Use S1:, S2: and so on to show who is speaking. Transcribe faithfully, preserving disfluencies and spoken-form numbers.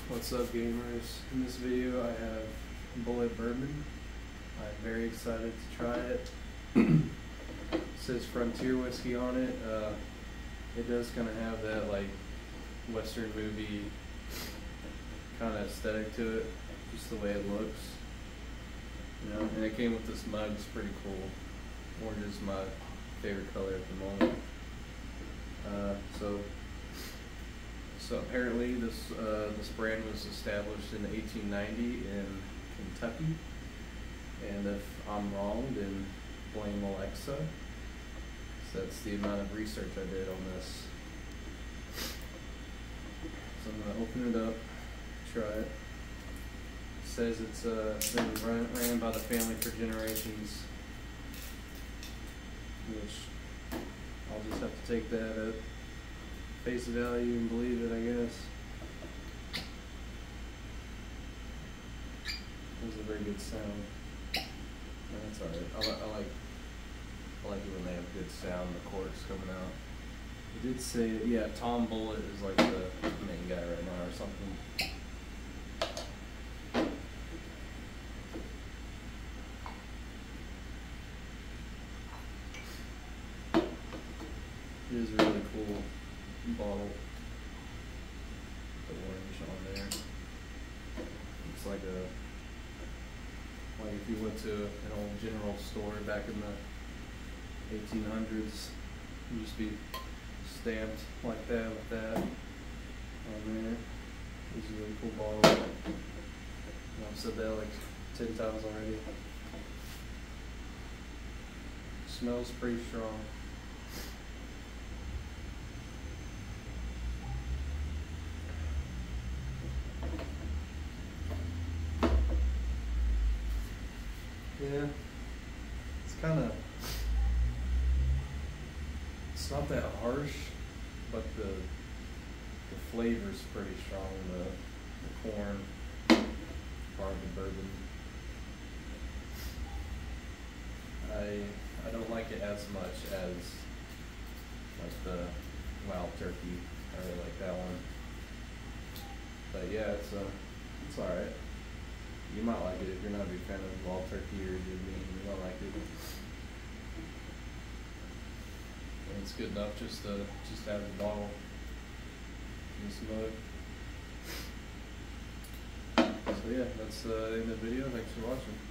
S1: What's up, gamers? In this video I have Bulleit Bourbon. I'm very excited to try it. It says Frontier Whiskey on it. Uh, it does kind of have that like Western movie kind of aesthetic to it, just the way it looks. You know, and it came with this mug. It's pretty cool. Orange is my favorite color at the moment. Uh, so. So apparently this uh, this brand was established in eighteen ninety in Kentucky, and if I'm wrong, then blame Alexa. So that's the amount of research I did on this. So I'm gonna open it up, try it. It says it's uh, been run, ran by the family for generations, which I'll just have to take that at face value and believe it, I guess. That was a very good sound. No, that's alright. I, li I like I like it when they have good sound, the corks coming out. It did say, yeah, Tom Bulleit is like the main guy right now or something. It is a really cool bottle. The orange on there. It's like a like if you went to an old general store back in the eighteen hundreds, you'd just be stamped like that with that on there. It's a really cool bottle. I've said that like ten times already. Smells pretty strong. Yeah, it's kind of, it's not that harsh, but the the flavor's pretty strong. The, the corn part of the bourbon. I I don't like it as much as like the Wild Turkey. I really like that one. But yeah, it's uh, it's all right. You might like it if you're not a big fan of Wild Turkey or Jim Beam. You might like it. And it's good enough just to just to have the bottle in this mug. So yeah, that's uh, the end of the video. Thanks for watching.